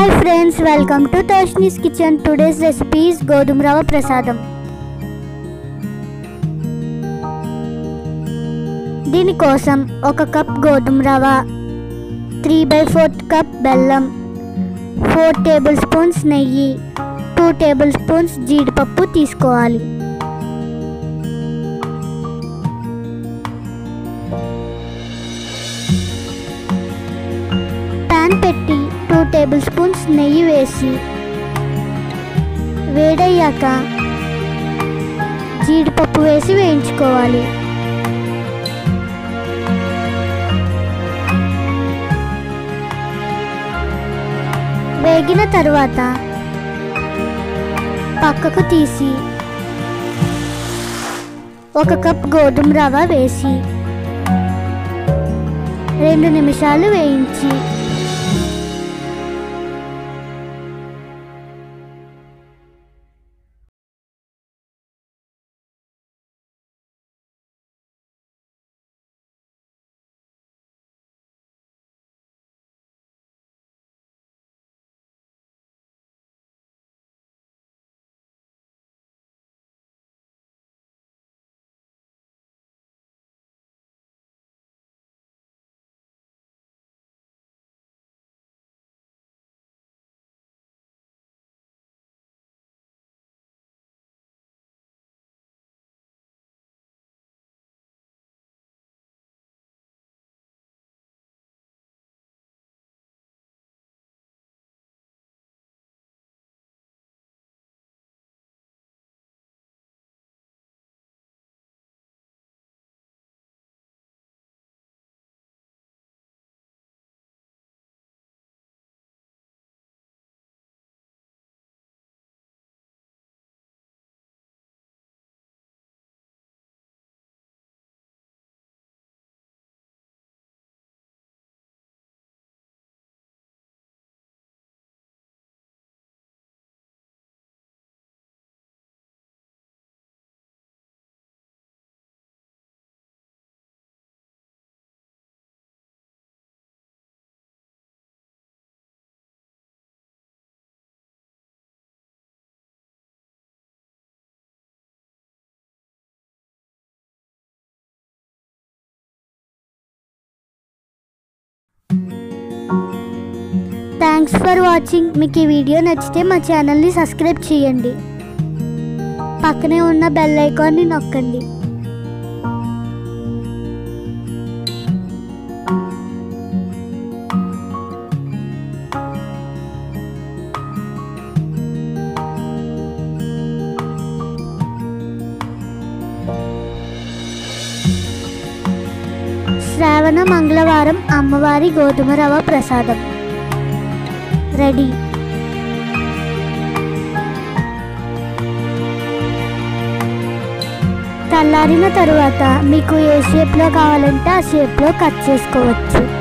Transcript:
Hi friends, welcome to Toshni's Kitchen. Today's recipe is Godum Rava Prasadam. దీని కోసం 1 cup గోధుమ రవ, 3/4 cup బెల్లం, 4 table spoons నెయ్యి, 2 table spoons జీడిపప్పు తీసుకోవాలి. పాన్ పెట్టి 2 టేబుల్ స్పూన్స్ నెయ్యి వేసి వేడయ్యాక జీడిపప్పు వేసి వేయించుకోవాలి. వేగిన తర్వాత పక్కకు తీసి 1 కప్ గోధుమ రవ వేసి 2 నిమిషాలు వేయించి థ్యాంక్స్ ఫర్ వాచింగ్. మీకు ఈ వీడియో నచ్చితే మా ఛానల్ని సబ్స్క్రైబ్ చేయండి, పక్కనే ఉన్న బెల్ ఐకాన్ని నొక్కండి. శ్రావణ మంగళవారం అమ్మవారి గోధుమ రవ ప్రసాదం రెడీ. చల్లారిన తరువాత మీకు ఏ షేప్లో కావాలంటే ఆ షేప్లో కట్ చేసుకోవచ్చు.